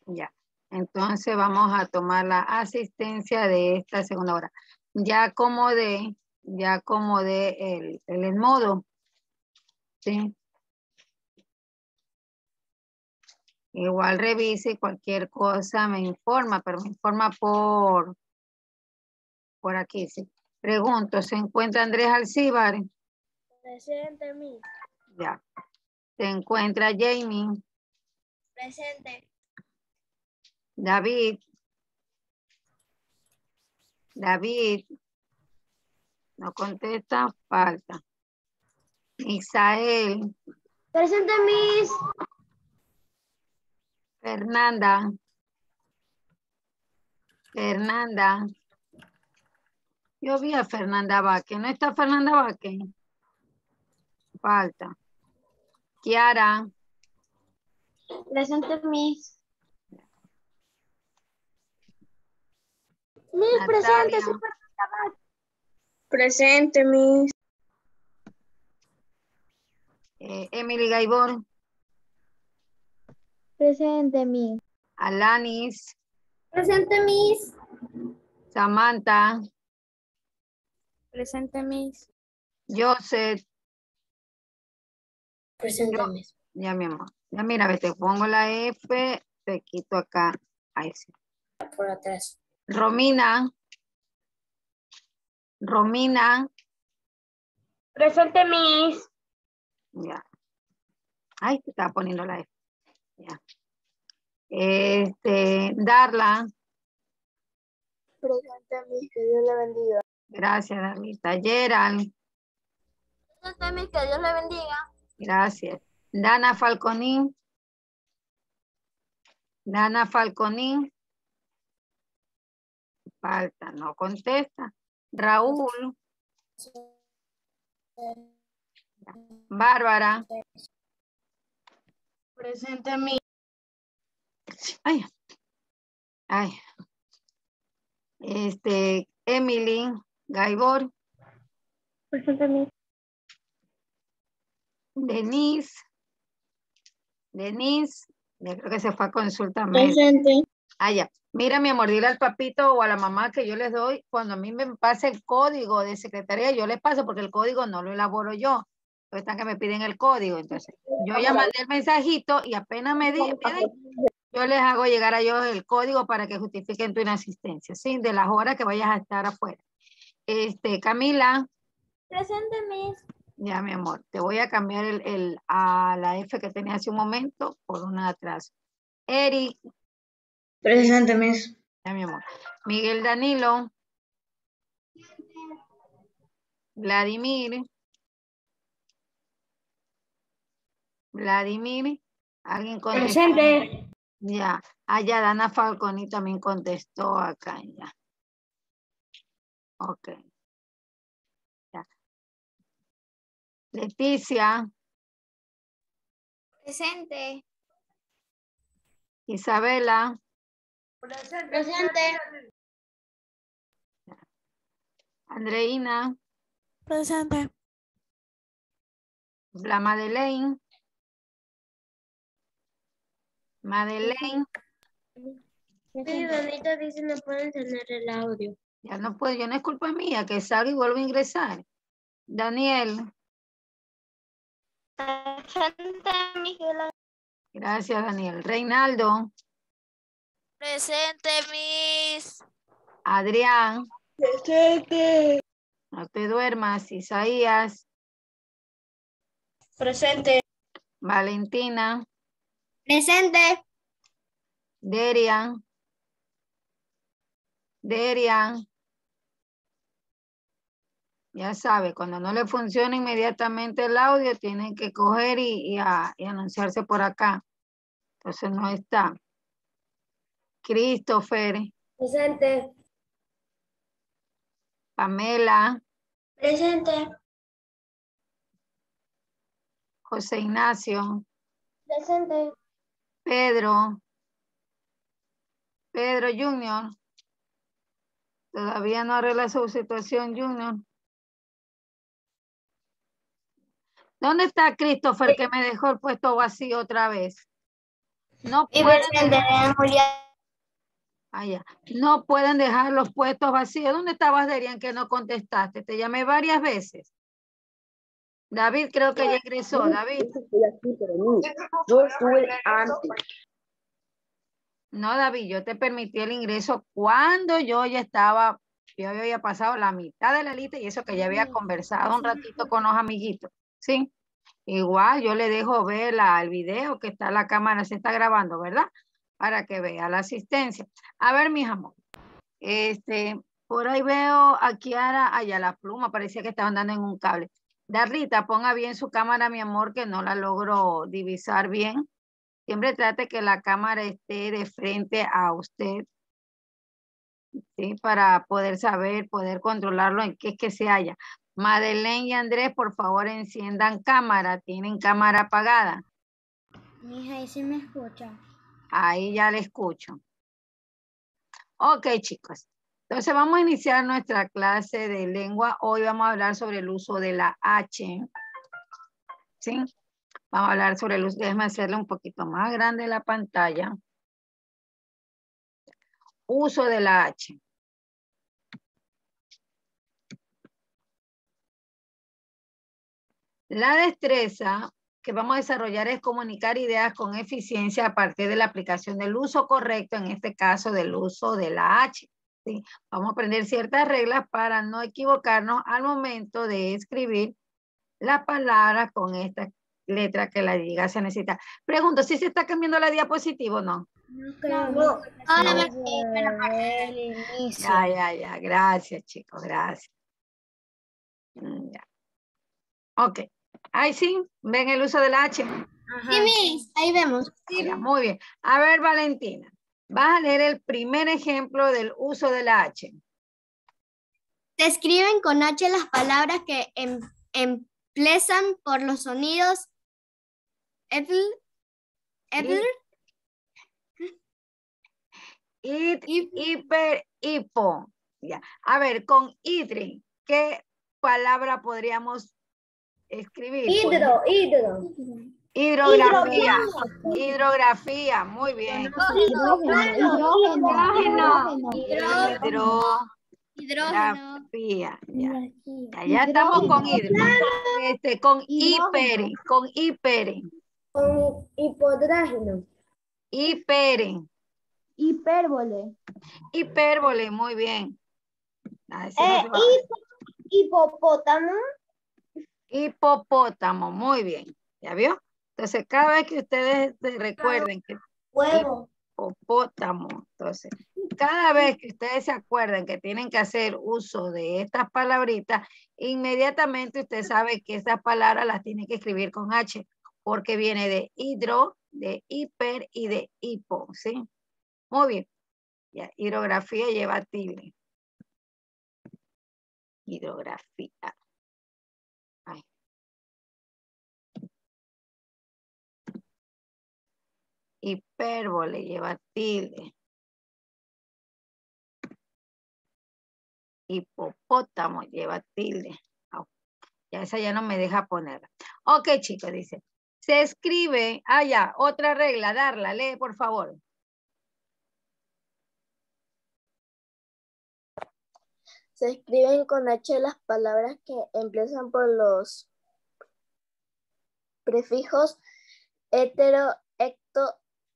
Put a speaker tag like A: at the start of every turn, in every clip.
A: Ya. Entonces vamos a tomar la asistencia de esta segunda hora. Ya acomodé el modo. ¿Sí? Igual revise cualquier cosa, me informa, pero me informa por aquí. ¿Sí? Pregunto, ¿se encuentra Andrés Alcíbar?
B: Presente, Miss.
A: Ya. ¿Se encuentra Jamie?
B: Presente.
A: David. No contesta, falta. Isael.
B: Presente, Miss.
A: Fernanda. Yo vi a Fernanda Vázquez. ¿No está Fernanda Vázquez? Falta. Kiara.
B: Presente, Miss. Miss,
A: Natalia.
B: Presente, Miss.
A: Emily Gaibor.
B: Presente, Miss.
A: Alanis.
B: Presente, Miss.
A: Samantha.
B: Presente, Miss.
A: Joseph.
B: Presente, Miss.
A: Ya, mi amor. Ya, mira, ve, te pongo la F, te quito acá. Ahí sí.
B: Por atrás.
A: Romina.
B: Presente, Miss.
A: Ya. Ay, te estaba poniendo la F. Ya. Darla.
B: Presente, Miss. Que Dios le bendiga.
A: Gracias, Darlita. Gerald.
B: Presente, Miss. Que Dios le bendiga.
A: Gracias. Dana Falconín. Falta, no contesta. Raúl. Bárbara.
B: Presente, Miss.
A: Ay. Emily Gaibor.
B: Presente, Miss.
A: Denise, ya creo que se fue a consulta médica.
B: Presente.
A: Ah, ya. Mira, mi amor, dile al papito o a la mamá que yo les doy, cuando a mí me pase el código de secretaría, yo les paso porque el código no lo elaboro yo. Entonces están que me piden el código. Entonces, yo ya mandé el mensajito y apenas me den, yo les hago llegar a ellos el código para que justifiquen tu inasistencia, ¿sí? De las horas que vayas a estar afuera. Camila.
B: Presente, Miss.
A: Ya, mi amor, te voy a cambiar a la F que tenía hace un momento por una de atrás. Eric.
B: Presente, Miss.
A: Ya, mi amor. Miguel Danilo. Vladimir. ¿Alguien contestó?
B: Presente.
A: Ya. Allá Dana Falconi también contestó acá. Ya. Ok. Ya. Leticia.
B: Presente.
A: Isabela.
B: Presente.
A: Andreina.
B: Presente.
A: La Madeleine.
B: Sí, Donita dice no pueden tener el audio.
A: Ya no puedo, ya no es culpa mía que salga y vuelvo a ingresar. Daniel.
B: Presente, Miguel.
A: Gracias, Daniel. Reinaldo.
B: Presente, Miss.
A: Adrián.
B: Presente.
A: No te duermas. Isaías.
B: Presente.
A: Valentina.
B: Presente.
A: Derian. Ya sabe, cuando no le funciona inmediatamente el audio, tienen que coger y anunciarse por acá. Entonces no está. Christopher.
B: Presente.
A: Pamela.
B: Presente.
A: José Ignacio.
B: Presente.
A: Pedro Junior. Todavía no arregla su situación, Junior. ¿Dónde está Christopher que me dejó el puesto vacío otra vez? No
B: Y
A: pueden
B: defender a Julia.
A: allá. No pueden dejar los puestos vacíos. ¿Dónde estabas, Derian, que no contestaste? Te llamé varias veces. David creo que ya ingresó. David.
C: Estoy aquí, pero no. Yo estuve antes.
A: No, David, yo te permití el ingreso cuando yo había pasado la mitad de la lista y eso que ya había conversado un ratito con los amiguitos. ¿Sí? Igual yo le dejo ver el video que está la cámara, se está grabando, ¿verdad? Para que vea la asistencia. A ver, mis amores. Por ahí veo a Kiara, allá la pluma, parecía que estaban dando en un cable. Darlita, ponga bien su cámara, mi amor, que no la logro divisar bien. Siempre trate que la cámara esté de frente a usted, ¿sí? Para poder saber, poder controlarlo en qué es que se halla. Madeleine y Andrés, por favor, enciendan cámara. Tienen cámara apagada.
B: Mija, ahí sí me escucha.
A: Ahí ya le escucho. Ok, chicos. Entonces vamos a iniciar nuestra clase de lengua. Hoy vamos a hablar sobre el uso de la H. ¿Sí? Vamos a hablar sobre el uso. Déjenme hacerle un poquito más grande la pantalla. Uso de la H. La destreza que vamos a desarrollar es comunicar ideas con eficiencia a partir de la aplicación del uso correcto, en este caso del uso de la H. ¿Sí? Vamos a aprender ciertas reglas para no equivocarnos al momento de escribir la palabra con esta letra que la diga se necesita. Pregunto, ¿si se está cambiando la diapositiva o no?
B: No creo.
C: No.
B: Ahora
A: No.
B: el inicio.
A: Ya. Gracias, chicos, gracias. Ya. Ok. Ahí sí, ven el uso de la H.
B: Ajá. Sí, Miss, ahí vemos.
A: Ya, muy bien. A ver, Valentina, vas a leer el primer ejemplo del uso de la H.
B: Se escriben con H las palabras que empiezan por los sonidos
A: Hiper, hipo. Ya. A ver, con idri, ¿qué palabra podríamos escribir?
C: Hidro.
A: Hidrografía. Hidrografía, muy bien. Hidrografía. Ya estamos con hidro. Con hiper, con hiper.
C: Con hipodrágeno.
A: Hiper.
B: Hipérbole.
A: Hipérbole, muy bien.
C: Hipopótamo.
A: Hipopótamo, muy bien. ¿Ya vio? Entonces, cada vez que ustedes se recuerden que
C: Huevo.
A: hipopótamo, entonces, cada vez que ustedes se acuerden que tienen que hacer uso de estas palabritas, inmediatamente usted sabe que estas palabras las tiene que escribir con H, porque viene de hidro, de hiper y de hipo, ¿sí? Muy bien. Ya, hidrografía lleva tilde. Hidrografía. Ay. Hipérbole lleva tilde. Hipopótamo lleva tilde. Oh, ya esa ya no me deja ponerla. Ok, chicos, dice. Se escribe, ya, otra regla, Darla, lee por favor.
C: Se escriben con H las palabras que empiezan por los prefijos hetero, ecto,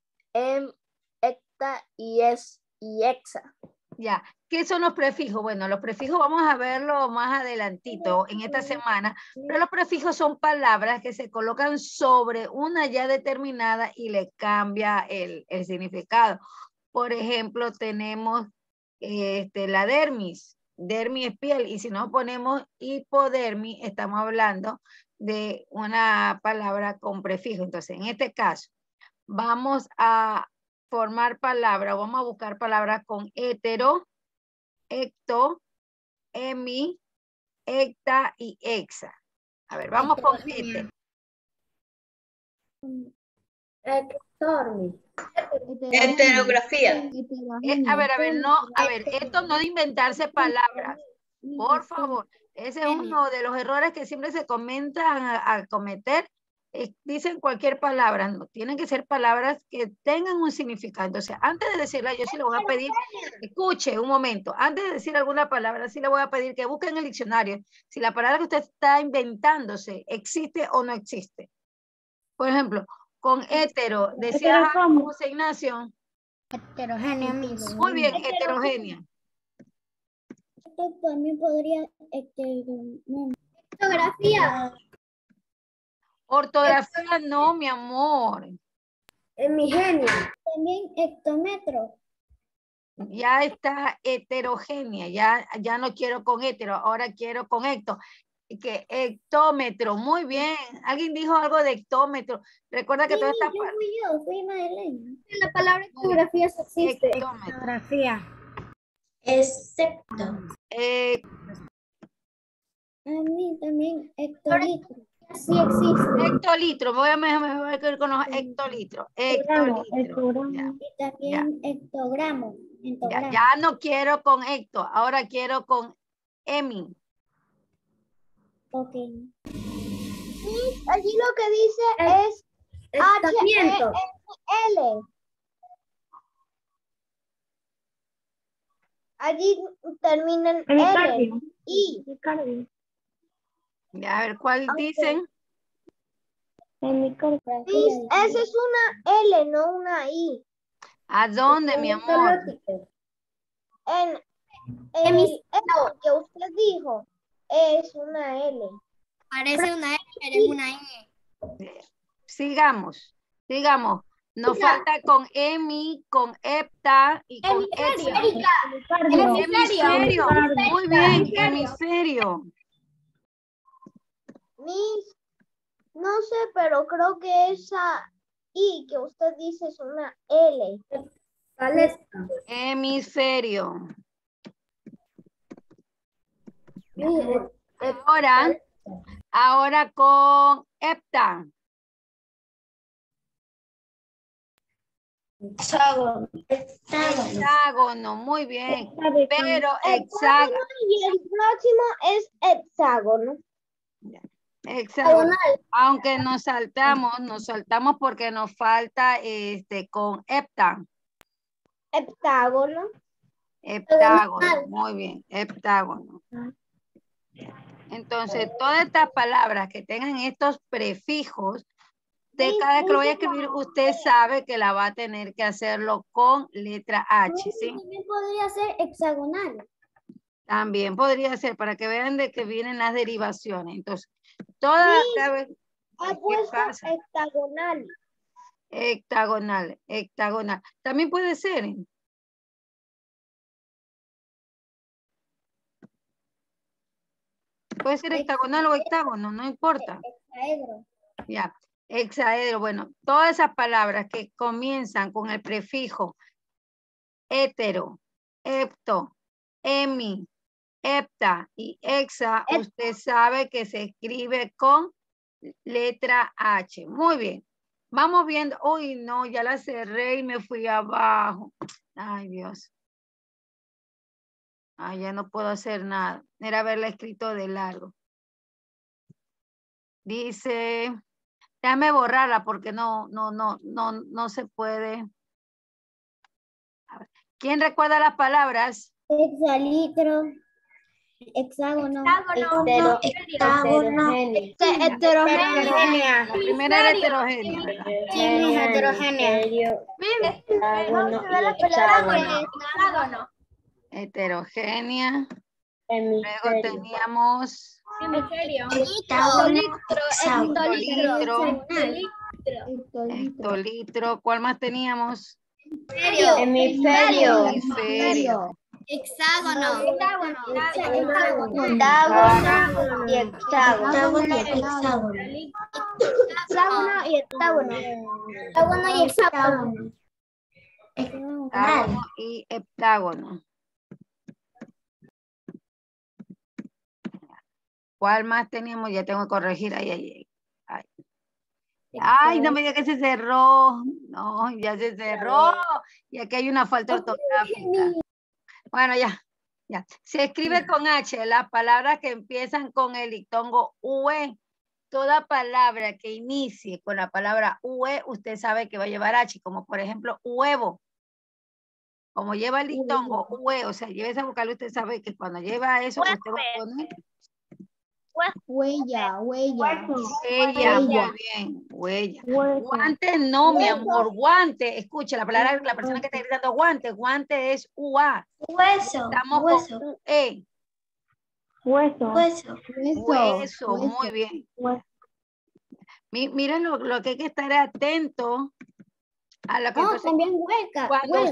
C: ecta y exa.
A: Ya, ¿qué son los prefijos? Bueno, los prefijos vamos a verlo más adelantito en esta semana, pero los prefijos son palabras que se colocan sobre una ya determinada y le cambia el significado. Por ejemplo, tenemos la dermis. Dermis es piel, y si no ponemos hipodermis, estamos hablando de una palabra con prefijo. Entonces, en este caso, vamos a formar palabras, vamos a buscar palabras con hetero, ecto, hemi, ecta y exa. A ver, vamos con hetero.
C: Heterografía.
A: A ver, no, esto no de inventarse palabras. Por favor, ese es uno de los errores que siempre se comentan a cometer dicen cualquier palabra, no, tienen que ser palabras que tengan un significado. Entonces, antes de decirla, yo sí le voy a pedir, escuche un momento, antes de decir alguna palabra, sí le voy a pedir que busquen en el diccionario si la palabra que usted está inventándose existe o no existe. Por ejemplo, con hétero, decía José Ignacio.
B: Heterogénea, Miss.
A: Muy bien, heterogénea.
C: Esto también podría ortografía.
A: Ortografía no, mi amor.
C: Hemigenia. También hectómetro.
A: Ya está heterogénea, ya no quiero con hetero, ahora quiero con hecto. Que hectómetro, muy bien. Alguien dijo algo de hectómetro. Recuerda que toda esta
C: Fui Madeleine. La palabra hectografía existe.
B: Hectografía.
C: Excepto. A mí también hectolitro. Sí existe.
A: Hectolitro, voy a ir con los hectolitros. Hectolitro. Ya,
C: Y también hectogramo.
A: ya no quiero con hecto, ahora quiero con hemi.
C: Ok. Allí lo que dice es H-E-M-L. Allí terminan L. I.
A: A ver, ¿cuál dicen?
C: Esa es una L, no una I.
A: ¿A dónde, mi amor?
C: En el que usted dijo es una L.
B: Parece una L, pero es una I.
A: Sigamos. Nos falta con Emi, con Hepta y con Exa. Hemisferio. Muy bien, hemisferio.
C: Miss, no sé, pero creo que esa I que usted dice es una L.
A: Hemisferio. Ahora con Hepta. Hexágono, muy bien. Pero hexágono.
C: Y el próximo es hexágono.
A: Hexágono. Aunque nos saltamos porque nos falta con hepta.
C: Heptágono.
A: Heptágono, muy bien, heptágono. Entonces, todas estas palabras que tengan estos prefijos, de cada vez que lo voy a escribir, usted sabe que la va a tener que hacerlo con letra H, ¿sí?
C: También podría ser hexagonal.
A: También podría ser, para que vean de que vienen las derivaciones. Entonces, todas...
C: Ha puesto hectagonal.
A: Hectagonal. También puede ser. Puede ser hectagonal o hectágono, no importa.
C: Hexaedro.
A: Ya, hexaedro. Bueno, todas esas palabras que comienzan con el prefijo hetero, hepto, hemi, hepta y hexa, usted sabe que se escribe con letra H. Muy bien. Vamos viendo. Uy, no, ya la cerré y me fui abajo. Ay, Dios. Ay, ya no puedo hacer nada. Era haberla escrito de largo. Dice, déjame borrarla porque no se puede. A ver. ¿Quién recuerda las palabras?
C: Hexalitro. Hexágono.
B: Heterogénea.
A: La primera era heterogénea, ¿verdad?
B: Sí, heterogénea.
A: Heterogénea. Luego teníamos hectolitro. ¿Cuál más teníamos?
B: Hemisferio.
C: Hexágono.
B: Y hexágono.
C: Hexágono y hectágono.
A: Hexágono y heptágono. ¿Cuál más teníamos? Ya tengo que corregir. Ay, no me diga que se cerró. No, ya se cerró. Y aquí hay una falta ortográfica. Bueno, ya. Se escribe con H las palabras que empiezan con el dictongo UE. toda palabra que inicie con la palabra UE, usted sabe que va a llevar H, como por ejemplo huevo. Como lleva el dictongo, UE, o sea, lleva esa vocal, usted sabe que cuando lleva eso, usted va a poner
C: Huella, huella.
A: huella, muy bien, huella.
C: Hueso.
A: Guante no, mi
C: Hueso.
A: amor, guante, escuche, la palabra, la persona que está gritando guante, guante es UA.
B: Hueso.
A: Estamos
B: Hueso.
A: con UE.
C: Hueso.
B: Hueso.
A: Hueso, muy bien.
C: Hueso.
A: Miren lo que hay que estar atento a lo que
B: No,
A: entonces,
B: también hueca.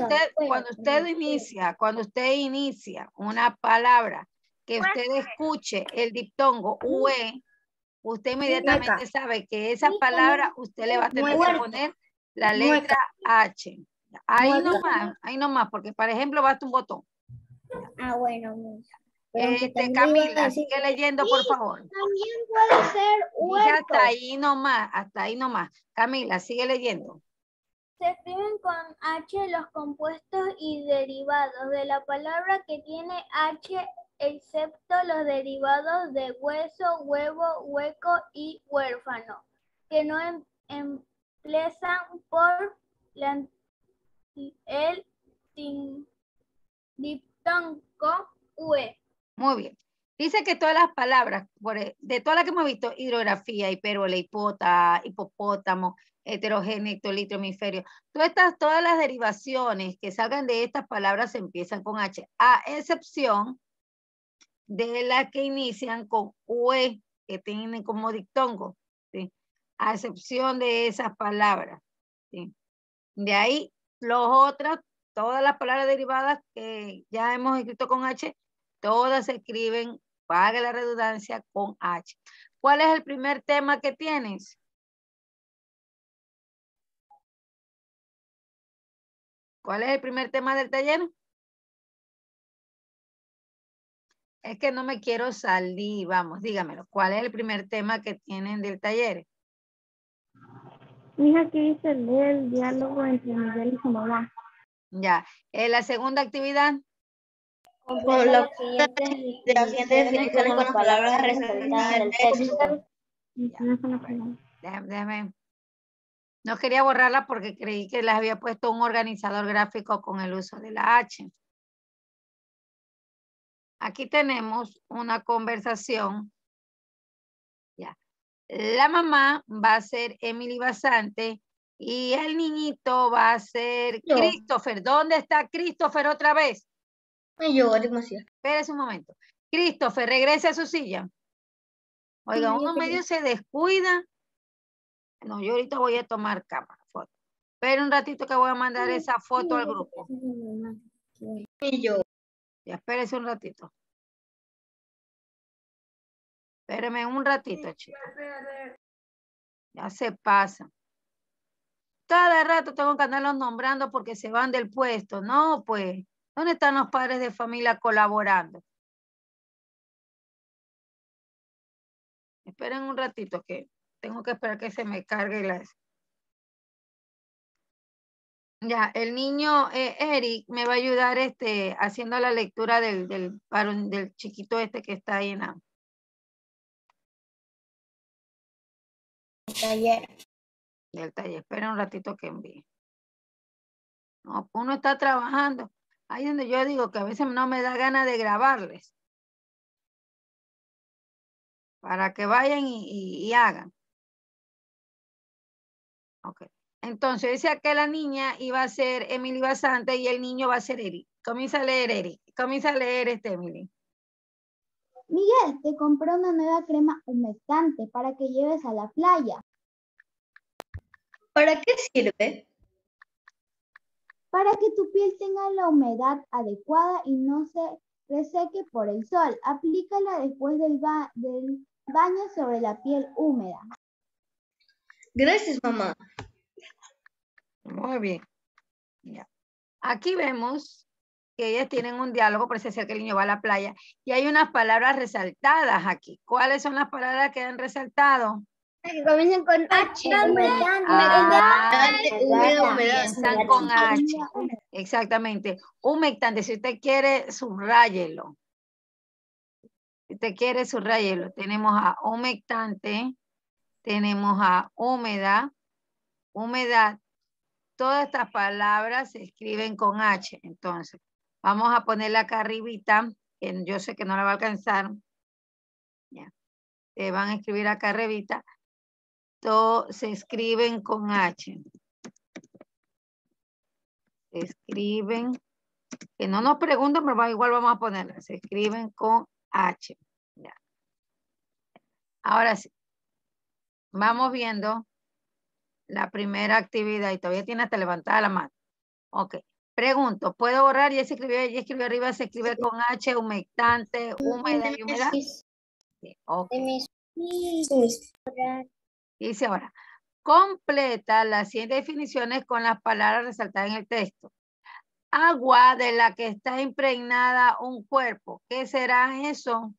A: cuando usted inicia una palabra que usted escuche el diptongo UE, usted inmediatamente sabe que esa palabra usted le va a tener que poner la letra H. Ahí nomás, porque por ejemplo basta un botón.
B: Ah, bueno.
A: Camila, sigue leyendo, por favor.
C: También puede ser
A: Dije
C: huerto.
A: hasta ahí nomás. Camila, sigue leyendo.
D: Se escriben con H los compuestos y derivados de la palabra que tiene H, excepto los derivados de hueso, huevo, hueco y huérfano, que no empiezan por el diptongo UE.
A: Muy bien. Dice que todas las palabras, de todas las que hemos visto, hidrografía, hipérbole, hipota, hipopótamo, heterogéneo, hectolitro, hemisferio, todas las derivaciones que salgan de estas palabras empiezan con H, a excepción de las que inician con UE, que tienen como diptongo, ¿sí? A excepción de esas palabras, ¿sí? De ahí, todas las palabras derivadas que ya hemos escrito con H, todas se escriben, pague la redundancia, con H. ¿Cuál es el primer tema que tienes? ¿Cuál es el primer tema del taller? Es que no me quiero salir, vamos, dígamelo. ¿Cuál es el primer tema que tienen del taller?
C: Mija, aquí dice leer el diálogo entre Miguel y su mamá.
A: Ya. La segunda actividad.
B: Con las siguientes definiciones con las palabras resaltadas del texto.
A: Déjame. No quería borrarla porque creí que les había puesto un organizador gráfico con el uso de la H. Aquí tenemos una conversación. Ya. La mamá va a ser Emily Basante y el niñito va a ser Christopher. ¿Dónde está Christopher otra vez? Espérese un momento. Christopher, regrese a su silla. Oiga, uno medio se descuida. No, yo ahorita voy a tomar cámara, foto. Espera un ratito que voy a mandar esa foto al grupo. Ya, espérese un ratito. Espéreme un ratito, chicos. Ya se pasa. Cada rato tengo que andarlos nombrando porque se van del puesto. No, pues, ¿dónde están los padres de familia colaborando? Esperen un ratito que tengo que esperar que se me cargue las... Ya, el niño Eric me va a ayudar haciendo la lectura del chiquito que está ahí en la...
B: Taller.
A: Del taller. Esperen un ratito que envíe. No, uno está trabajando. Ahí donde yo digo que a veces no me da ganas de grabarles. Para que vayan y hagan. Ok. Entonces, decía que la niña iba a ser Emily Basante y el niño va a ser Eric. Comienza a leer, Eric. Comienza a leer Emily.
C: Miguel, te compré una nueva crema humectante para que lleves a la playa.
B: ¿Para qué sirve?
C: Para que tu piel tenga la humedad adecuada y no se reseque por el sol. Aplícala después del baño sobre la piel húmeda.
B: Gracias, mamá.
A: Muy bien. Ya. Aquí vemos que ellas tienen un diálogo, parece ser que el niño va a la playa, y hay unas palabras resaltadas aquí. ¿Cuáles son las palabras que han resaltado?
B: Que comienzan con H.
A: Comienzan con H. Exactamente. Humectante. Si usted quiere, subráyelo. Si usted quiere, subráyelo. Tenemos a humectante. tenemos a húmeda, humedad. Todas estas palabras se escriben con H. Entonces, vamos a ponerla acá arribita, que yo sé que no la va a alcanzar. Ya. Se van a escribir acá arribita. Todos se escriben con H. Se escriben, que no nos pregunten, pero igual vamos a ponerla. Se escriben con H. Ya. Ahora sí. Vamos viendo la primera actividad y todavía tiene hasta levantada la mano. Ok. Pregunto, ¿puedo borrar? Ya escribió arriba, se escribe con H, humectante, húmeda y humedad. Sí, ok. Dice ahora, completa las siguientes definiciones con las palabras resaltadas en el texto. Agua de la que está impregnada un cuerpo. ¿Qué será eso?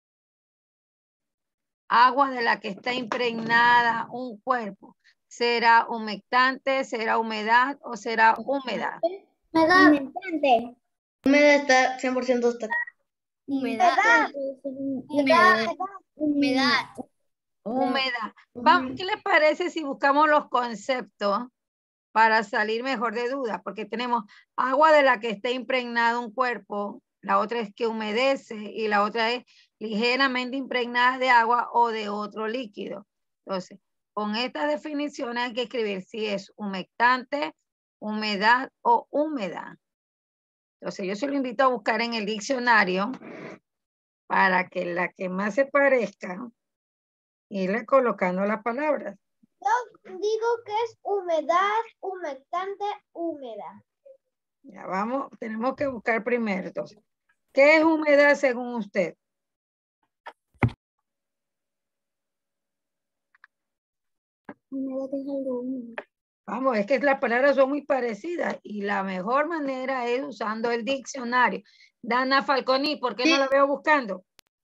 A: Agua de la que está impregnada un cuerpo. ¿Será humectante, será humedad o será húmeda?
B: Humectante.
E: Humedad está 100% está.
B: Humedad. Humedad.
A: Humedad. Vamos, ¿qué les parece si buscamos los conceptos para salir mejor de duda? Porque tenemos agua de la que está impregnado un cuerpo, la otra es que humedece y la otra es ligeramente impregnada de agua o de otro líquido. Entonces, con estas definiciones hay que escribir si es humectante, humedad o húmeda. Entonces, yo se lo invito a buscar en el diccionario para que la que más se parezca, irle colocando las palabras.
C: Yo digo que es humedad, humectante, húmeda.
A: Ya vamos, tenemos que buscar primero. Entonces, ¿qué es humedad según usted?
B: Humedad es algo húmedo.
A: Vamos, es que las palabras son muy parecidas y la mejor manera es usando el diccionario. Dana Falconi, ¿por qué no la veo buscando?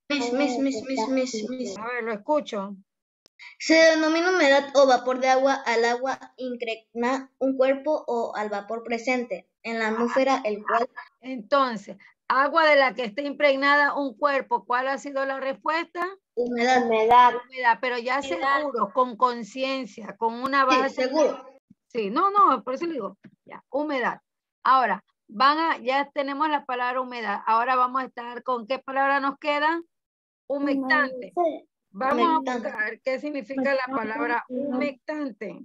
E: Miss.
A: A ver, lo escucho.
E: Se denomina humedad o vapor de agua al agua impregna un cuerpo o al vapor presente en la atmósfera, el cual...
A: Entonces, agua de la que está impregnada un cuerpo, ¿cuál ha sido la respuesta?
E: Humedad.
A: Humedad, pero ya seguro, con conciencia, con una base.
E: Sí, seguro.
A: Sí, no, por eso le digo, ya, humedad. Ahora, ya tenemos la palabra humedad. Ahora vamos a estar con ¿qué palabra nos queda? Humectante. Vamos a buscar qué significa la palabra humectante.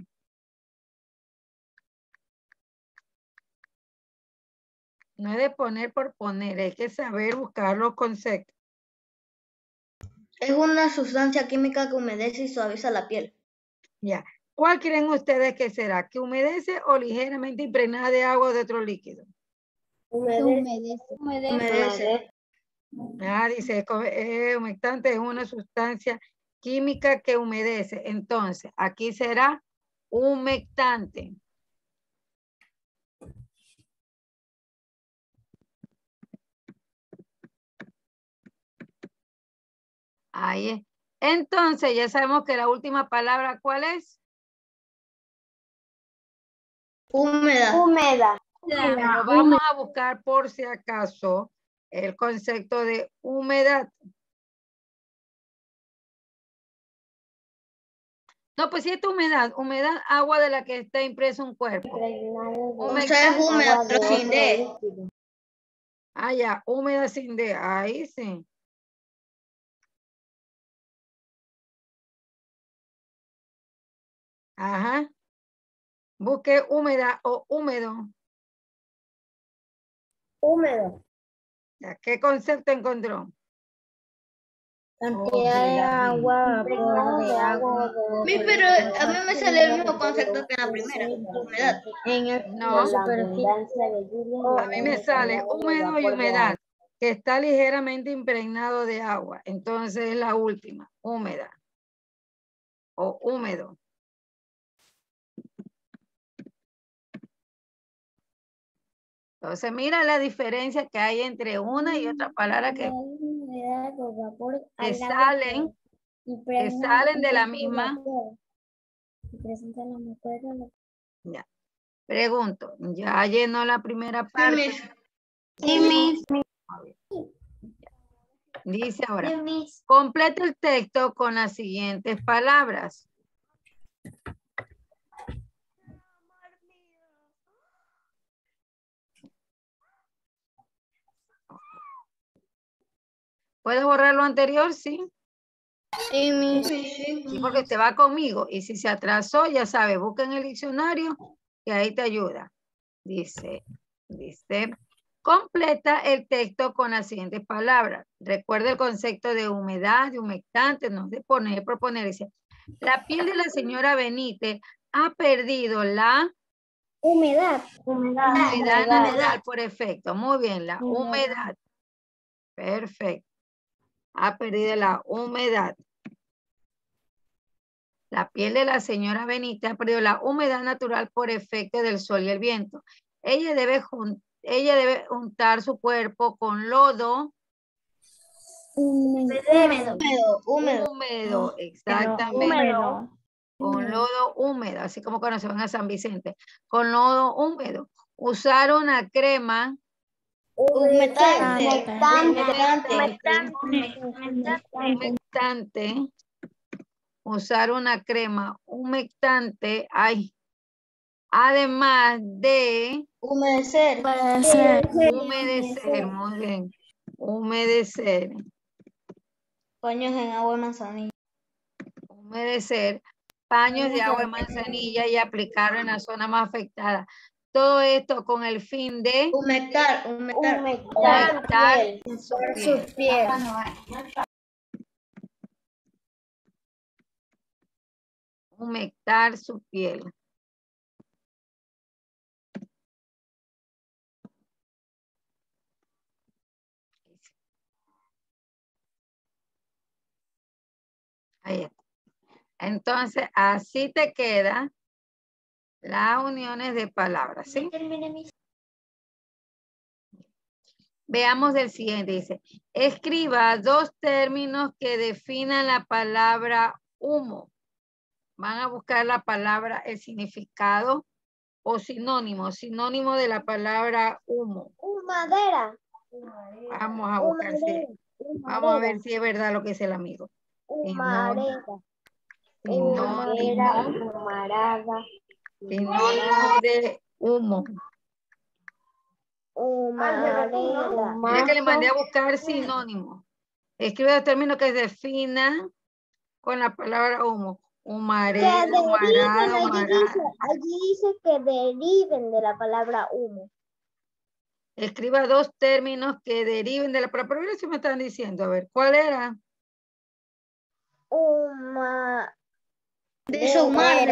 A: No es de poner por poner, hay que saber buscar los conceptos.
E: Es una sustancia química que humedece y suaviza la piel.
A: Ya. ¿Cuál creen ustedes que será? ¿Que humedece o ligeramente impregnada de agua o de otro líquido?
E: Humedece.
A: Ah, dice, humectante es una sustancia química que humedece. Entonces, aquí será humectante. Ahí es. Entonces, ya sabemos que la última palabra, ¿cuál es?
E: Húmeda.
A: Pero vamos a buscar por si acaso el concepto de humedad. No, pues sí, es humedad. Humedad, agua de la que está impreso un cuerpo.
E: O sea, es húmeda, pero sin D.
A: Ah, ya, húmeda sin D. Ahí sí. Ajá. Busque húmeda o húmedo.
B: Húmedo.
A: Ya, ¿qué concepto encontró?
B: Cantidad de agua, vapor de agua.
E: Pero a mí me sale el mismo concepto que en la primera, humedad.
A: No, a mí me sale húmedo y humedad, que está ligeramente impregnado de agua. Entonces es la última, húmeda o húmedo. Entonces mira la diferencia que hay entre una y otra palabra que salen de la misma. Ya. Pregunto, ¿ya llenó la primera parte?
E: Sí,
A: Dice ahora, completa el texto con las siguientes palabras. ¿Puedes borrar lo anterior? Sí.
E: Sí,
A: Sí, porque usted va conmigo. Y si se atrasó, ya sabe, busca en el diccionario que ahí te ayuda. Dice, completa el texto con las siguientes palabras. Recuerda el concepto de humedad, de humectante, no de poner, proponer. Dice, la piel de la señora Benítez ha perdido la
C: Humedad.
A: humedad natural por efecto. Muy bien, la humedad. Perfecto. Ha perdido la humedad. La piel de la señora Benítez ha perdido la humedad natural por efecto del sol y el viento. Ella debe untar su cuerpo con lodo
C: Húmedo.
A: húmedo, exactamente. Con lodo húmedo, así como cuando se van a San Vicente. Con lodo húmedo. Usar una crema humectante. Usar una crema humectante. Ay. Además de
E: Humedecer.
A: humedecer, muy bien. Humedecer.
E: Paños en agua de manzanilla.
A: Humedecer. Paños de agua de manzanilla y aplicarlo en la zona más afectada. Todo esto con el fin de
E: Humectar.
A: su piel. Humectar su piel. Ahí está. Entonces, así te quedan las uniones de palabras, ¿sí? Veamos el siguiente, dice, escriba 2 términos que definan la palabra humo. Van a buscar la palabra, el significado o sinónimo de la palabra humo.
C: Humadera.
A: Vamos a buscar vamos a ver si es verdad lo que es el amigo. Sinónimo de humo. Mira que le mandé a buscar sinónimo. Escribe 2 términos que definan con la palabra humo. Humareda, humarada, humarada.
C: Allí dice que deriven de la palabra humo.
A: Escriba 2 términos que deriven de la palabra. Pero eso me están diciendo. A ver, ¿cuál era?
E: Deshumar.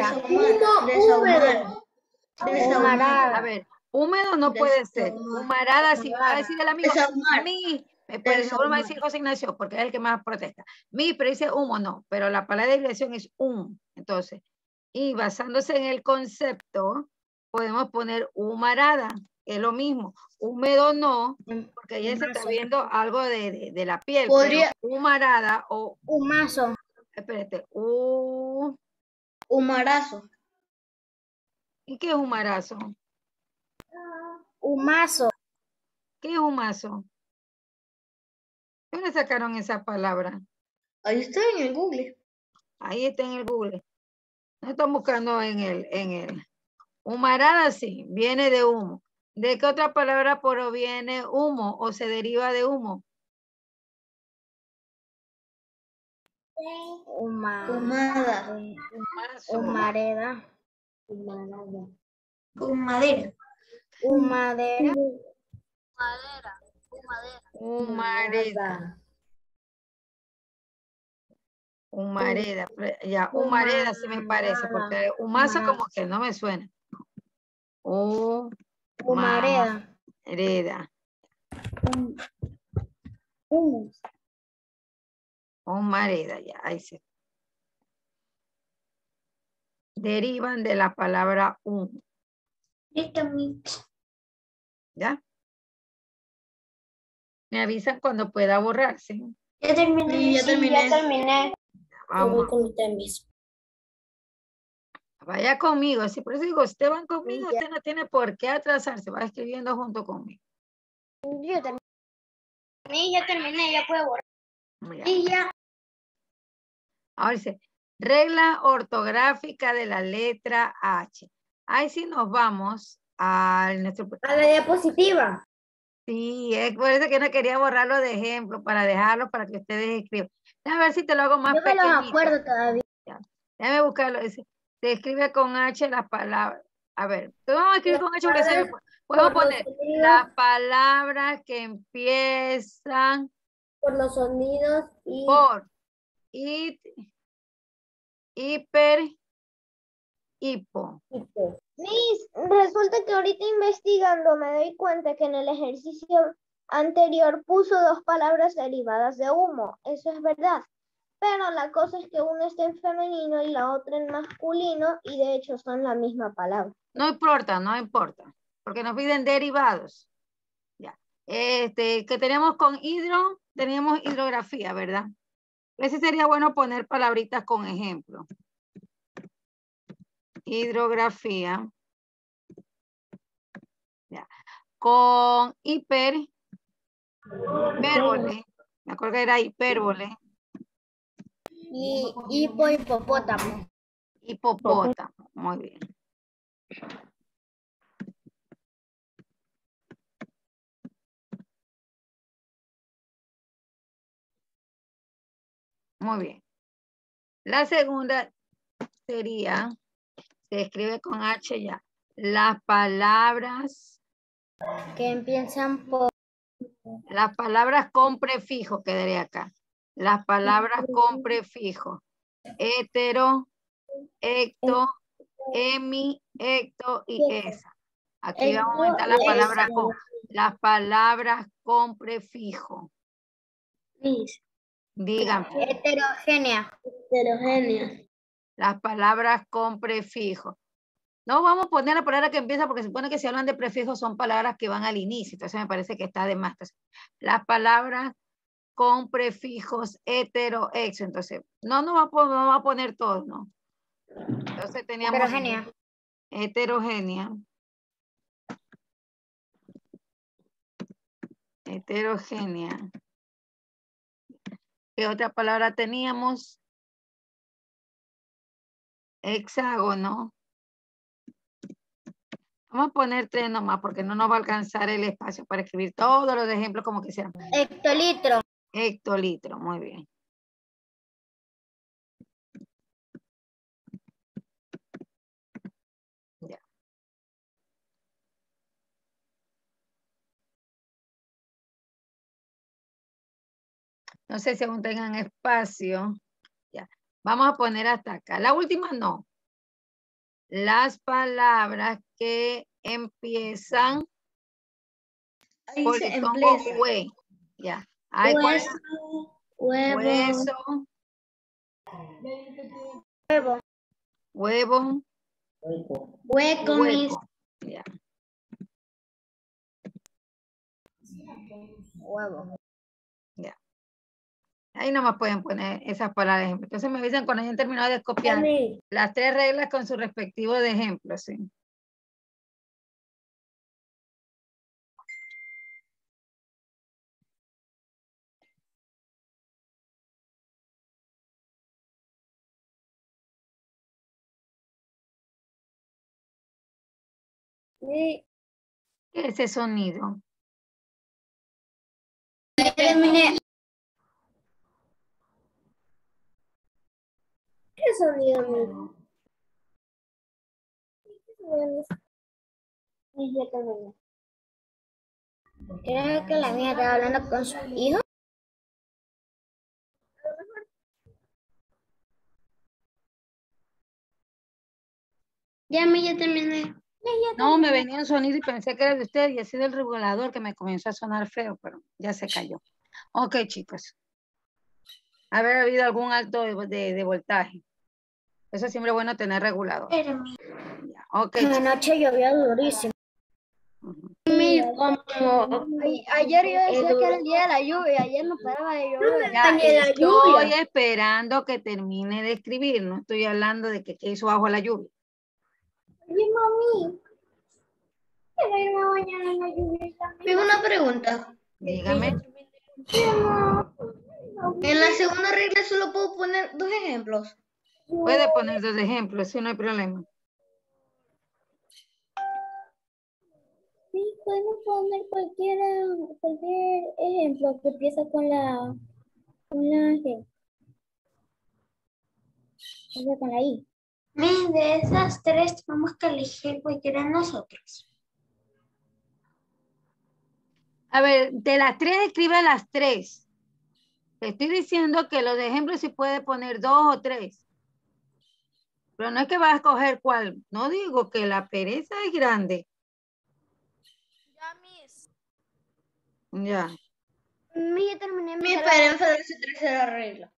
A: A ver, húmedo no puede ser. Humarada, si va a decir el amigo, pero seguro va a decir José Ignacio, porque es el que más protesta. Pero dice humo, no. Pero la palabra de derivación es Entonces, y basándose en el concepto, podemos poner humarada, que es lo mismo. Húmedo no, porque ya se está viendo algo de la piel.
E: Podría.
A: Pero humarada o
E: Humazo.
A: Espérate.
E: Humarazo.
A: ¿Y qué es humarazo?
E: Humazo.
A: ¿Qué es humazo? ¿Dónde sacaron esa palabra?
E: Ahí está en el Google.
A: Ahí está en el Google. No están buscando en el. Humarada sí, viene de humo. ¿De qué otra palabra proviene humo o se deriva de humo?
E: Humada. Humareda.
B: Humadera.
E: Humadera.
A: Humareda. Humareda. Ya, humareda sí me parece, porque humazo como que no me suena.
E: Humareda.
A: Humareda. Humareda, ya, ahí sí. Derivan de la palabra humo. ¿Ya? Me avisan cuando pueda borrarse.
B: Ya terminé.
E: Sí, ya terminé.
A: Vamos. Vaya conmigo. Así por eso digo, usted va conmigo, usted no tiene por qué atrasarse. Va escribiendo junto conmigo.
B: Ya terminé, ya puedo borrar.
A: Ya. Ahora dice, regla ortográfica de la letra H. Ahí sí nos vamos a nuestro...
B: A la diapositiva.
A: Sí, es por eso que no quería borrarlo de ejemplo, para dejarlo para que ustedes escriban. Déjame ver si te lo hago más
E: Yo me los
A: pequeñito.
E: acuerdo todavía.
A: Déjame buscarlo. Se escribe con H las palabras. A ver, vamos a escribir con H porque se me podemos poner las palabras que empiezan
D: Por los sonidos y
A: por it, hiper, hipo.
C: Miss, resulta que ahorita investigando me doy cuenta que en el ejercicio anterior puso 2 palabras derivadas de humo. Eso es verdad. Pero la cosa es que una está en femenino y la otra en masculino y de hecho son la misma palabra.
A: No importa, no importa. Porque nos piden derivados. Ya. Que tenemos con hidro, teníamos hidrografía, ¿verdad? Ese sería bueno poner palabritas con ejemplo. Hidrografía. Ya. Con hipérbole. Me acuerdo que era hipérbole.
E: Y hipopótamo.
A: Hipopótamo. Muy bien. Muy bien. La segunda sería, se escribe con H ya, las palabras
E: Que empiezan por
A: con prefijo, quedaría acá. Las palabras con prefijo. Hetero, ecto, emi, ecto y esa. Aquí vamos a aumentar la palabra con. Las palabras con prefijo. Díganme.
E: heterogénea.
A: Las palabras con prefijo. No vamos a poner la palabra que empieza porque se supone que si hablan de prefijos son palabras que van al inicio. Entonces me parece que está de más. Entonces, las palabras con prefijos hetero, exo. Entonces, no va a poner todos, ¿no? Entonces teníamos
E: Heterogénea.
A: heterogénea. Heterogénea. ¿Qué otra palabra teníamos? Hexágono. Vamos a poner 3 nomás porque no nos va a alcanzar el espacio para escribir todos los ejemplos como quisieran.
E: Hectolitro.
A: Hectolitro, muy bien. Ya. No sé si aún tengan espacio. Ya. Vamos a poner hasta acá. La última no. Las palabras que empiezan porque son con hue. Ya. Hay
E: Hueso, huevo,
A: hueso,
E: huevo,
A: huevo,
E: hueco, mis,
A: hueco. Ya.
E: huevo.
A: Ya. Ahí nomás pueden poner esas palabras de ejemplo. Entonces me avisan cuando hayan terminado de copiar las 3 reglas con su respectivo de ejemplo, ¿sí? ¿Qué es ese sonido?
E: Terminé.
D: ¿qué sonido, amigo? Y yo también.
E: Creo que la mía estaba hablando con su hijo. Ya terminé.
A: No, me venía un sonido y pensé que era de usted y ha sido el regulador que me comenzó a sonar feo, pero ya se cayó. Ok, chicos. Haber habido algún alto de voltaje. Eso siempre es bueno tener regulador. Ya, ok, chicos.
E: Anoche llovió durísimo.
A: Ujú.
C: Ayer yo decía que era el día de la lluvia, ayer no paraba de llover.
A: Ya,
D: Ni la
A: estoy
D: lluvia.
A: esperando que termine de escribir. No estoy hablando de que qué hizo bajo la lluvia.
D: Oye, mami, quiero irme a bañar en la lluvia también.
E: Tengo una pregunta.
A: Dígame.
E: En la segunda regla solo puedo poner 2 ejemplos.
A: Puede poner 2 ejemplos, si no hay problema.
D: podemos poner cualquier ejemplo que empieza con la G, o sea, con la I.
E: Miss, de esas tres tenemos que elegir cualquiera de nosotros.
A: A ver, de las tres escribe las tres. Te estoy diciendo que los ejemplos se puede poner 2 o 3. Pero no es que vas a escoger cuál. No digo que la pereza es grande.
F: Ya, Miss.
A: Ya.
C: Ya terminé mi
E: Miss,
C: tarea.
E: para enfadar su tercera regla.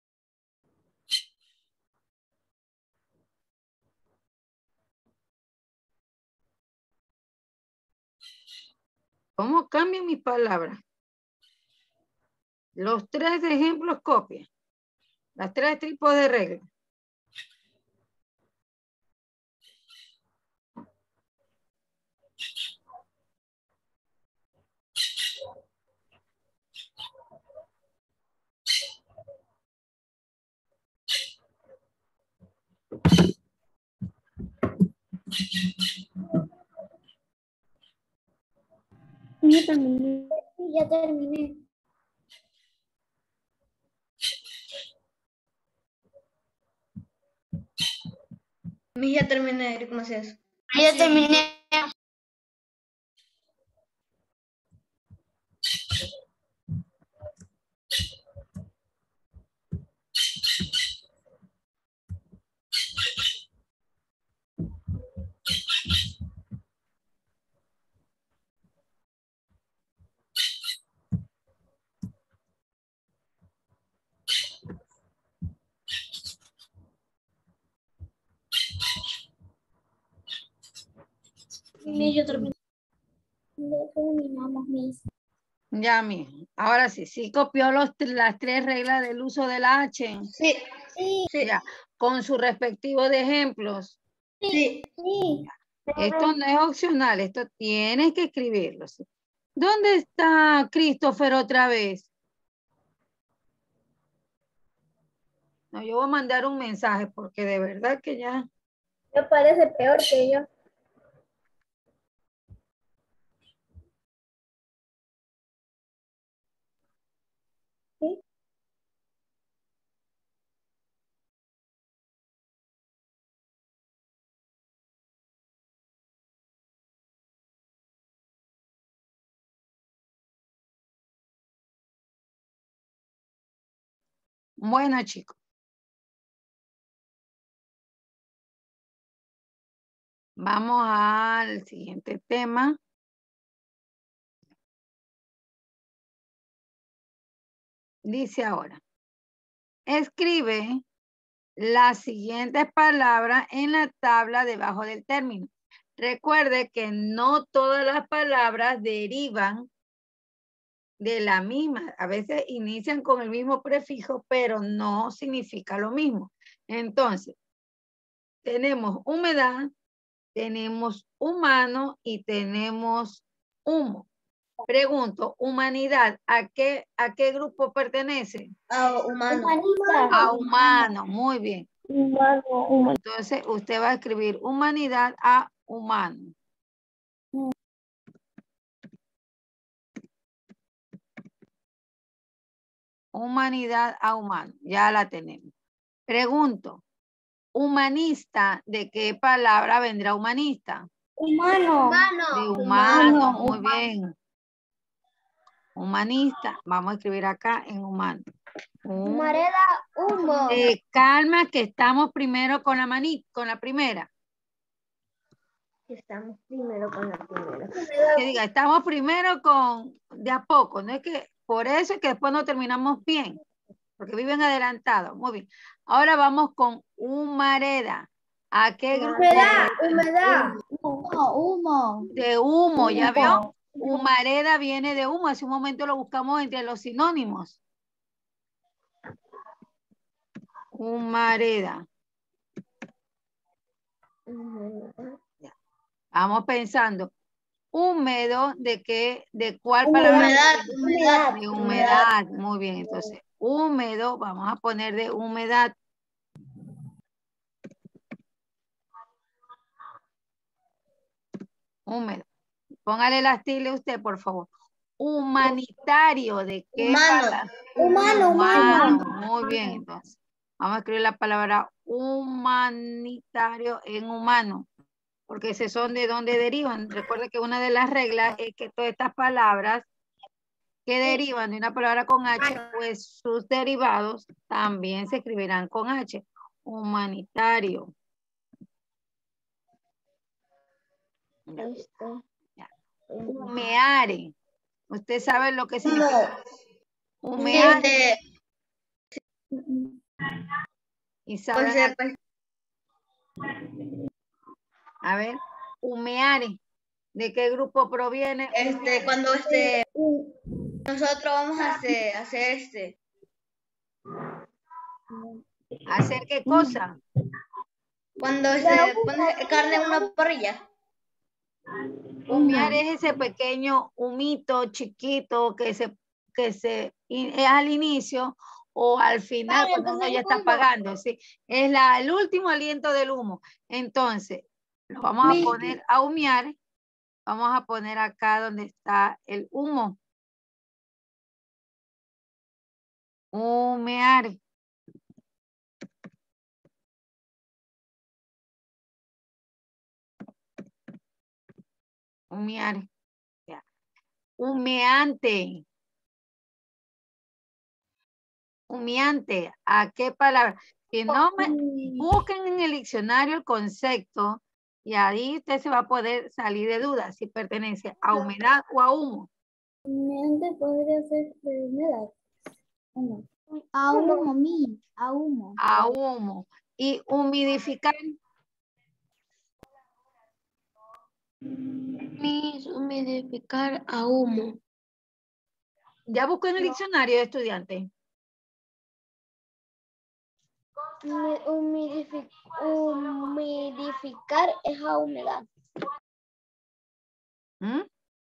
A: ¿Cómo cambian mis palabras? Los 3 ejemplos copian. Las 3 tipos de reglas.
D: Ya terminé. Ya terminé.
E: Miss, ya terminé. ¿Cómo se hace?
B: Ya terminé.
D: Miss, ya terminé. Ya terminamos, Miss.
A: Ya, mijo. Ahora sí, sí copió las 3 reglas del uso de la H.
E: Sí. Sí.
A: Ya, con sus respectivos de ejemplos.
E: Sí.
D: Sí.
A: Esto no es opcional, esto tienes que escribirlo. ¿Sí? ¿Dónde está Christopher otra vez? No, yo voy a mandar un mensaje porque de verdad que ya.
D: Me parece peor que yo. ¿Sí?
A: Bueno, chicos. Vamos al siguiente tema. Dice ahora. Escribe las siguientes palabras en la tabla debajo del término. Recuerde que no todas las palabras derivan de la misma. A veces inician con el mismo prefijo, pero no significa lo mismo. Entonces, tenemos humedad, tenemos humano y tenemos humo. Pregunto, humanidad, ¿a qué grupo pertenece?
E: Humano.
A: A humano, muy bien.
D: Humano.
A: Entonces, usted va a escribir humanidad a humano. Humanidad a humano, ya la tenemos. Pregunto, humanista, ¿de qué palabra vendrá humanista?
D: Humano.
A: De humano, muy bien. Humanista, vamos a escribir acá en humano.
C: Humareda, humo.
A: Calma que estamos primero con la primera.
C: Estamos primero con la primera.
A: Que diga, estamos primero con de a poco, no es que por eso es que después no terminamos bien, porque viven adelantados. Muy bien. Ahora vamos con humareda. ¿A qué grupo?
C: Humedad.
D: Humo.
A: De humo, ¿ya vio? Humareda viene de humo. Hace un momento lo buscamos entre los sinónimos. Humareda. Ya. Vamos pensando. Húmedo, ¿de qué? ¿De cuál palabra?
E: Humedad.
A: De humedad. Muy bien, entonces. Húmedo, vamos a poner de humedad. Húmedo. Póngale las tildes usted, por favor. Humanitario, ¿de qué
E: Humano.
A: palabra?
C: Humano.
A: Muy bien, entonces. Vamos a escribir la palabra humanitario en humano, porque ese son de dónde derivan. Recuerda que una de las reglas es que todas estas palabras que derivan de una palabra con H, pues sus derivados también se escribirán con H. Humanitario. Humeare. Usted sabe lo que significa humear. Y saben, a ver, humeare. ¿De qué grupo proviene?
E: Cuando nosotros vamos a hacer
A: ¿Hacer qué cosa?
E: cuando se pone carne en una parrilla.
A: Humear es ese pequeño humito chiquito que es al inicio o al final cuando uno ya está apagando, ¿sí? Es el último aliento del humo. Entonces, lo vamos a poner a humear. Vamos a poner acá donde está el humo. Humear. Humear. Ya. Humeante. Humeante. ¿A qué palabra? Si no me busquen en el diccionario el concepto y ahí usted se va a poder salir de dudas si pertenece a humedad o a humo.
D: Humeante podría ser de humedad.
C: A humo.
A: A humo. Y humidificar.
B: Humidificar a humo.
A: Ya busco en el diccionario de estudiante.
C: Humidificar es a humedad.
A: ¿Mm?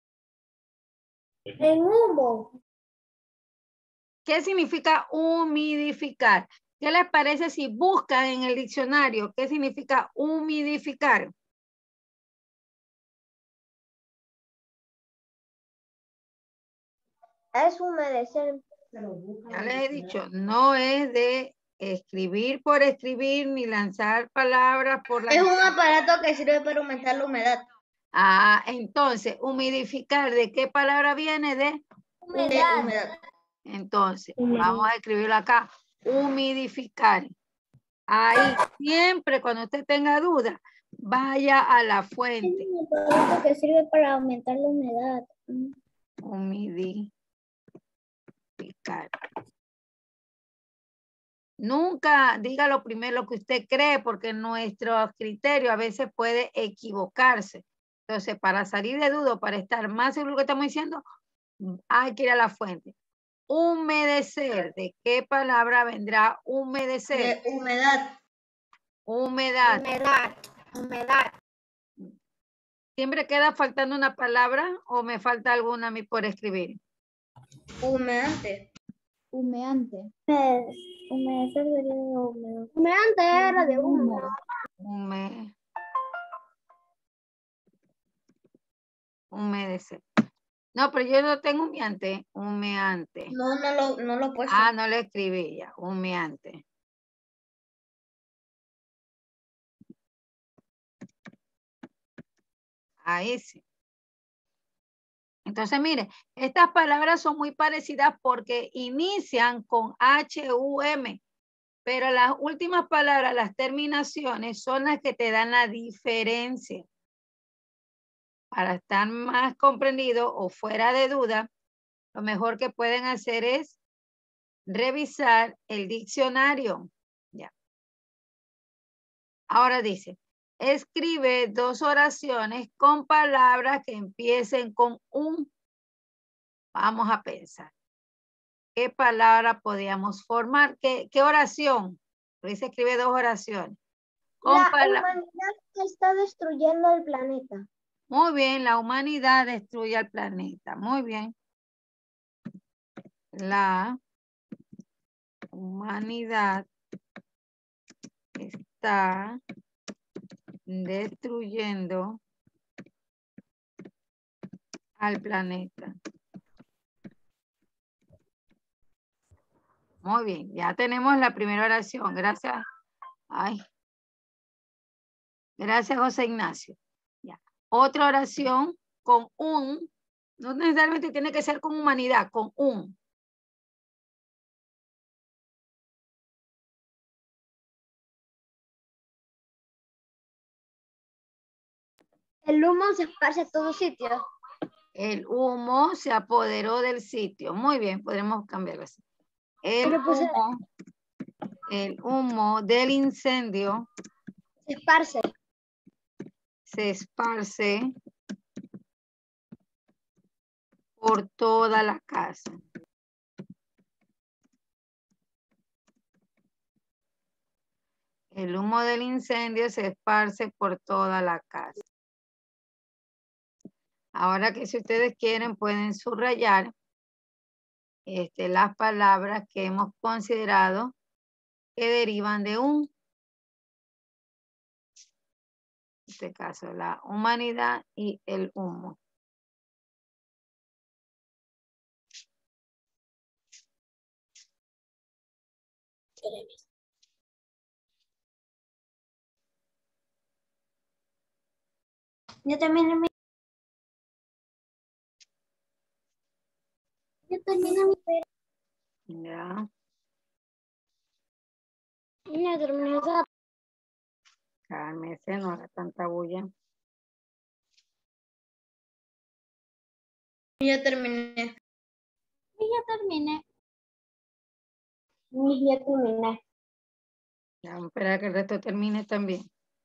C: En humo.
A: ¿Qué significa humidificar? ¿Qué les parece si buscan en el diccionario qué significa humidificar?
C: Es humedecer.
A: Ya les he dicho, no es de escribir por escribir ni lanzar palabras por
E: Es un
A: lanzar.
E: aparato que sirve para aumentar la humedad.
A: Ah, entonces, humidificar, ¿de qué palabra viene? De
E: Humedad.
A: Entonces, vamos a escribirlo acá. Humidificar. Ahí, siempre cuando usted tenga duda, vaya a la fuente.
C: Es un aparato que sirve para aumentar la humedad.
A: Humidificar. Nunca diga lo primero lo que usted cree, porque nuestro criterio a veces puede equivocarse. Entonces, para salir de duda, para estar más seguro de lo que estamos diciendo, hay que ir a la fuente. Humedecer. ¿De qué palabra vendrá humedecer?
E: De humedad.
A: Humedad.
C: Humedad.
A: ¿Siempre queda faltando una palabra o me falta alguna a mí por escribir?
E: Humeante.
C: Humeante. Humedecer sería de húmedo. Humeante era de humo.
A: Humedecer. No, pero yo no tengo humeante. Humeante.
E: No lo he puesto.
A: Ah, no lo escribí ya. Humeante. Ahí sí. Entonces, mire, estas palabras son muy parecidas porque inician con H-U-M, pero las últimas palabras, las terminaciones, son las que te dan la diferencia. Para estar más comprendido o fuera de duda, lo mejor que pueden hacer es revisar el diccionario. Ya. Ahora dice, escribe 2 oraciones con palabras que empiecen con un. Vamos a pensar. ¿Qué palabra podíamos formar? ¿Qué oración? Por ahí se escribe 2 oraciones.
C: La humanidad está destruyendo el planeta.
A: Muy bien, la humanidad destruye al planeta. Muy bien. La humanidad está destruyendo al planeta. Muy bien, ya tenemos la primera oración. Gracias. Ay. Gracias, José Ignacio. Ya. Otra oración con un, no necesariamente tiene que ser con humanidad, con un.
C: El humo se esparce a todo sitio.
A: El humo se apoderó del sitio. Muy bien, podremos cambiarlo así. El humo del incendio
C: Se esparce.
A: se esparce por toda la casa. El humo del incendio se esparce por toda la casa. Ahora que si ustedes quieren pueden subrayar las palabras que hemos considerado que derivan de un. En este caso, la humanidad y el humo.
E: Yo también me... Yo también me...
A: Ya.
C: Ya terminé.
A: Cálmese, no haga tanta bulla.
E: Ya terminé.
D: Ya terminé.
C: Ya terminé.
A: Ya vamos a esperar a que el resto termine también.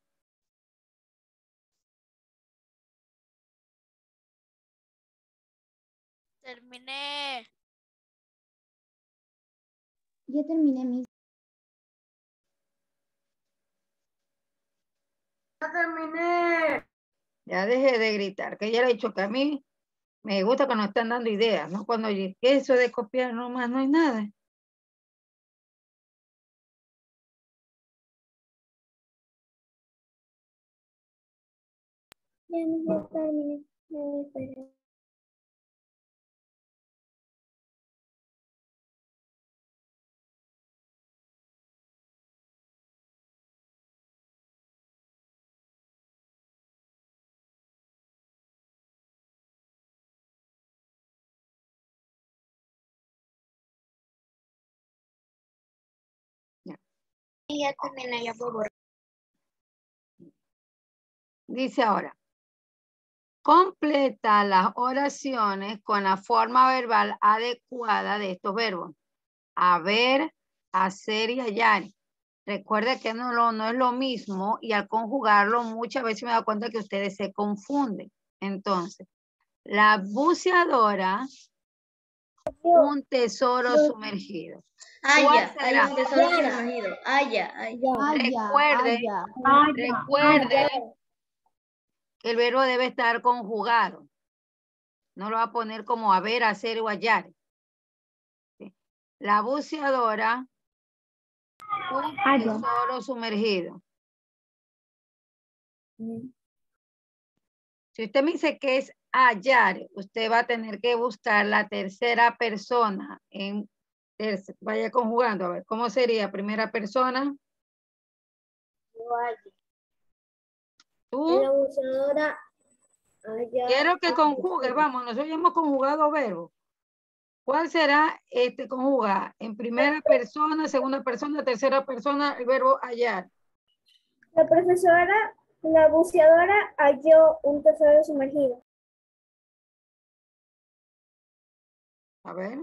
F: Terminé.
C: Ya terminé mis.
E: Ya terminé.
A: Ya deje de gritar, que ya le he dicho que a mí me gusta que nos están dando ideas, ¿no? Cuando oye, ¿qué eso de copiar nomás? No hay nada.
C: Ya terminé. Ya
E: Ya terminé, ya puedo borrar.
A: Dice ahora, completa las oraciones con la forma verbal adecuada de estos verbos. Haber, hacer y hallar. Recuerde que no es lo mismo y al conjugarlo muchas veces me he dado cuenta que ustedes se confunden. Entonces, la buceadora, un tesoro sumergido.
E: Haya, hay un tesoro sumergido. Haya.
A: Recuerde que el verbo debe estar conjugado. No lo va a poner como haber, hacer o hallar. ¿Sí? La buceadora, un tesoro sumergido. Si usted me dice que es hallar, usted va a tener que buscar la tercera persona. Vaya conjugando, a ver, ¿cómo sería? Primera persona. Tú.
C: La buceadora.
A: Quiero que conjugue, vamos, nosotros ya hemos conjugado verbos. ¿Cuál será conjugar? En primera persona, segunda persona, tercera persona, el verbo hallar.
C: La profesora, la buceadora halló un tesoro sumergido.
A: A ver.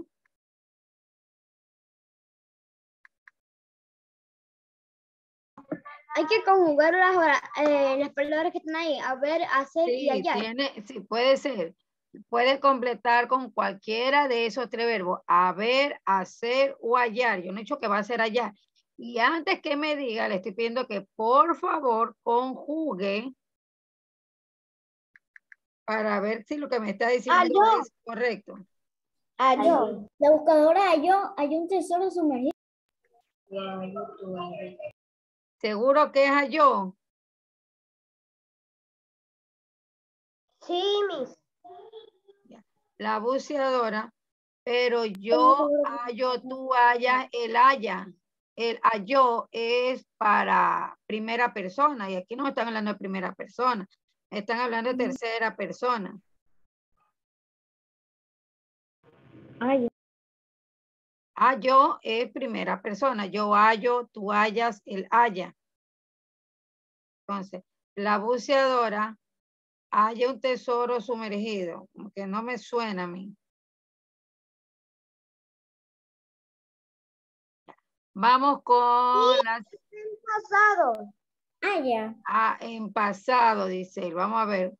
C: Hay que conjugar las palabras que están ahí. Haber, hacer y hallar.
A: Sí, puede ser. Puede completar con cualquiera de esos tres verbos. Haber, hacer o hallar. Yo no he dicho que va a ser hallar. Y antes que me diga, le estoy pidiendo que por favor conjugue para ver si lo que me está diciendo es correcto.
C: Halló. La buscadora halló un tesoro sumergido.
A: ¿Seguro que es halló?
C: Sí, Miss.
A: la buceadora, pero yo, hallo, tú hallas, él haya. El halló es para primera persona y aquí no están hablando de primera persona, están hablando de tercera persona. Hallo es primera persona, yo hallo, tú hallas, él halla. Entonces, la buceadora halla un tesoro sumergido, como que no me suena a mí. Vamos con las...
C: Pasado.
B: Haya.
A: Ah, en pasado, dice él. Vamos a ver.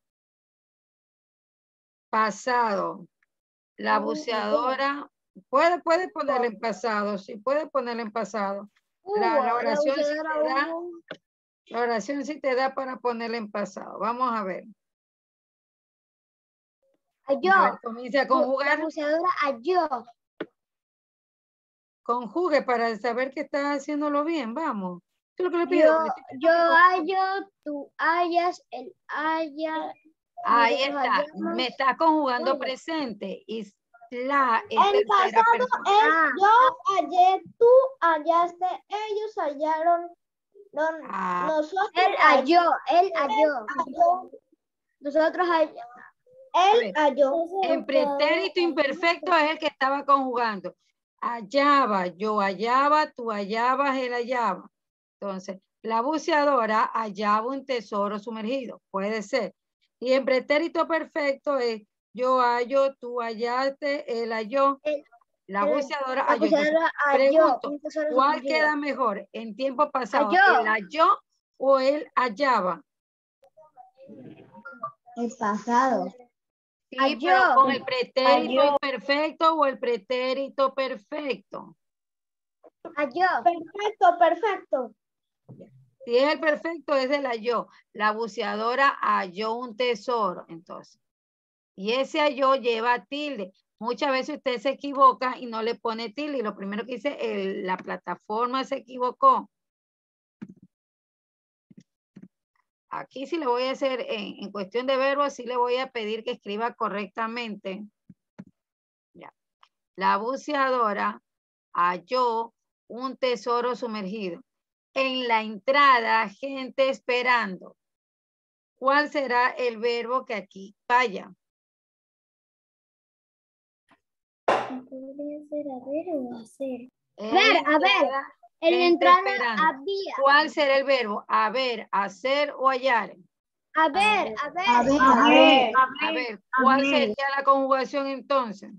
A: Pasado. La buceadora puede ponerle en pasado, sí, puede ponerle en pasado. La oración sí te da, la oración sí te da para ponerle en pasado. Vamos a ver.
C: Halló.
A: A ver, comienza a conjugar.
C: La buceadora halló.
A: Conjugue para saber que estás haciéndolo bien. Vamos. ¿Qué es lo que le pido?
C: Yo hallo, tú hallas, él halla.
A: Ahí
C: nosotros
A: está.
C: hallamos.
A: Me está conjugando
C: Vale.
A: presente. Y la es
C: En
A: tercera
C: pasado
A: persona.
C: es yo hallé, tú hallaste, ellos hallaron, nosotros
B: Él halló, él halló.
C: halló, nosotros hallamos.
A: A
C: Él
A: ver,
C: halló.
A: en pretérito imperfecto es el que estaba conjugando. Hallaba, yo hallaba, tú hallabas, él hallaba. Entonces, la buceadora hallaba un tesoro sumergido. Puede ser. Y en pretérito perfecto es yo hallo, tú hallaste, él halló. La buceadora halló. Entonces, pregunto,
C: un tesoro
A: ¿cuál
C: sumergido.
A: queda mejor? ¿En tiempo pasado,
C: Halló.
A: él halló o él hallaba?
C: El pasado.
A: Sí,
C: Halló.
A: pero con el pretérito imperfecto o el pretérito perfecto.
C: Halló. Perfecto, perfecto.
A: Si es el perfecto, es el halló. La buceadora halló un tesoro, entonces. Y ese halló lleva tilde. Muchas veces usted se equivoca y no le pone tilde. Y lo primero que dice, la plataforma se equivocó. Aquí sí le voy a hacer, en cuestión de verbos, sí le voy a pedir que escriba correctamente. Ya. La buceadora halló un tesoro sumergido. En la entrada, gente esperando. ¿Cuál será el verbo que aquí vaya?
B: Podría ser haber o hacer.
A: En la
C: entrada
A: esperando.
C: había.
A: ¿Cuál será el verbo? Haber, hacer o hallar.
C: A ver.
A: A ver, ¿cuál sería la conjugación entonces?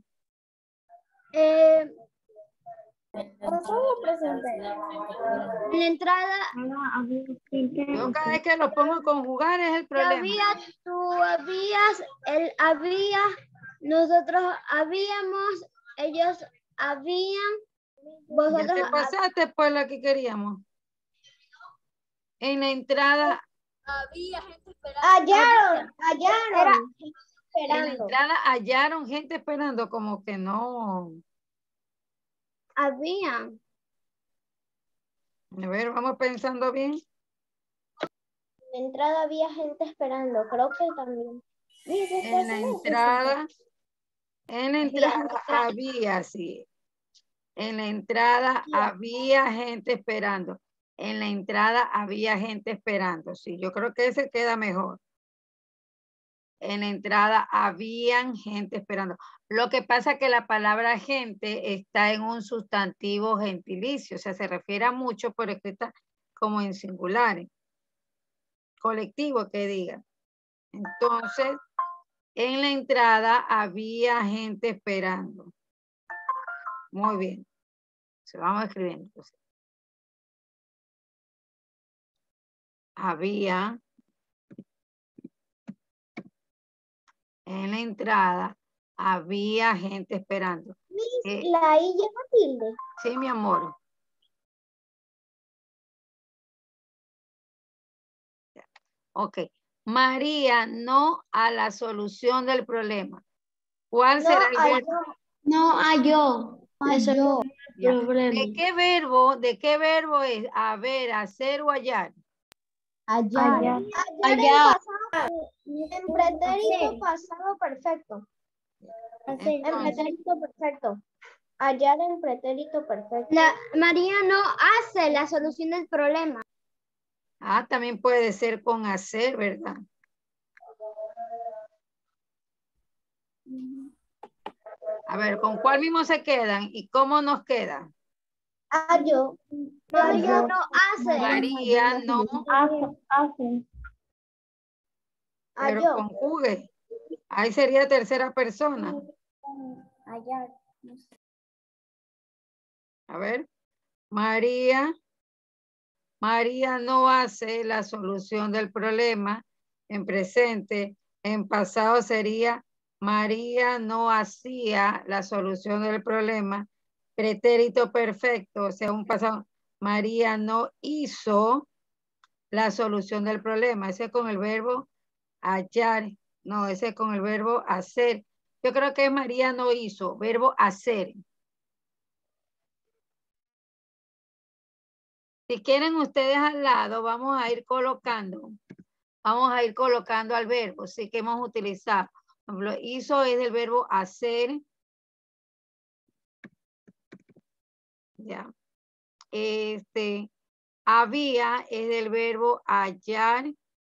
C: En la entrada
A: Yo cada vez que lo pongo a conjugar es el problema.
C: había, tú habías, él había, nosotros habíamos, ellos habían,
A: Ya
C: vosotros
A: te pasaste pues la que queríamos. En la entrada,
D: Había gente esperando.
C: hallaron.
A: en la
C: Esperando.
A: entrada hallaron gente esperando, como que no.
C: Habían.
A: A ver, vamos pensando bien.
C: En la entrada había gente esperando, creo que también.
A: En la entrada había, sí. En la entrada había gente esperando. En la entrada había gente esperando. Sí, yo creo que ese queda mejor. En la entrada habían gente esperando. Lo que pasa es que la palabra gente está en un sustantivo gentilicio. O sea, se refiere a mucho, pero escrita como en singulares. Colectivo que diga. Entonces, en la entrada había gente esperando. Muy bien. Se vamos escribiendo. Entonces. Había en la entrada, había gente esperando.
C: La I lleva tilde.
A: Sí, mi amor. Ok. María, no a la solución del problema. ¿Cuál será el verbo?
B: No halló.
A: Ya. ¿De qué verbo es haber, hacer o hallar?
C: Hallar. En pretérito pasado perfecto. En
A: Entonces,
C: pretérito perfecto. Hallar en pretérito perfecto.
B: María no hace la solución del problema.
A: también puede ser con hacer, ¿verdad? A ver, ¿con cuál mismo se quedan? ¿Y cómo nos quedan?
C: Hallo.
B: María no hace.
A: María no,
C: Hace.
A: pero
C: Hallo.
A: conjugue. Ahí sería tercera persona.
C: Hallar.
A: A ver, María no hace la solución del problema. En presente, en pasado sería María no hacía la solución del problema. Pretérito perfecto, o sea, un pasado. María no hizo la solución del problema. Ese es con el verbo hallar. No, ese es con el verbo hacer. Yo creo que María no hizo, verbo hacer. Si quieren ustedes al lado, vamos a ir colocando al verbo, sí que hemos utilizado. Por ejemplo, hizo es del verbo hacer. Ya. Había es del verbo hallar.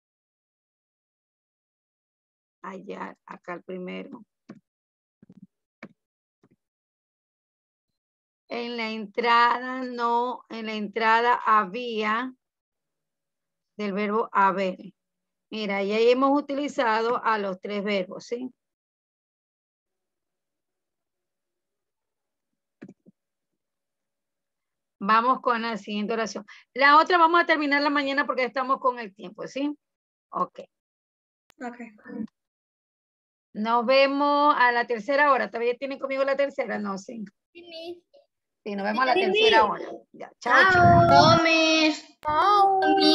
A: Hallar, acá el primero. En la entrada no, en la entrada había del verbo haber. Mira, y ahí hemos utilizado a los tres verbos, ¿sí? Vamos con la siguiente oración. La otra vamos a terminarla mañana porque estamos con el tiempo, ¿sí? Ok.
E: Ok.
A: Nos vemos a la tercera hora. ¿Todavía tienen conmigo la tercera? No, sí. Sí, nos vemos a la tercera hora. Ya, chao, chao.
E: Chao, Miss.